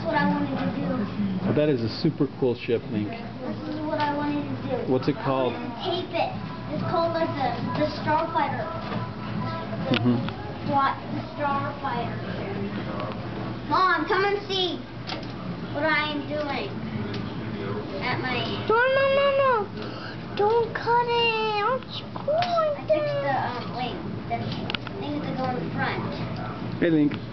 what I wanted to do. But that is a super cool ship, Link. This is what I wanted to do. What's it called? I wanted to tape it. It's called like the Starfighter. Mm-hmm. The Starfighter. Mom, come and see what I am doing at my... No. Don't cut it. It's cool. I fixed the wing. The thing to go in front. Hey, Link.